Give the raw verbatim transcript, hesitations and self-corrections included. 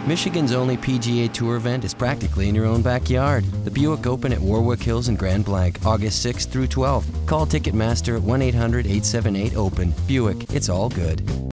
Michigan's only P G A Tour event is practically in your own backyard. The Buick Open at Warwick Hills and Grand Blanc, August sixth through twelfth. Call Ticketmaster at one eight hundred, eight seven eight, OPEN. Buick, it's all good.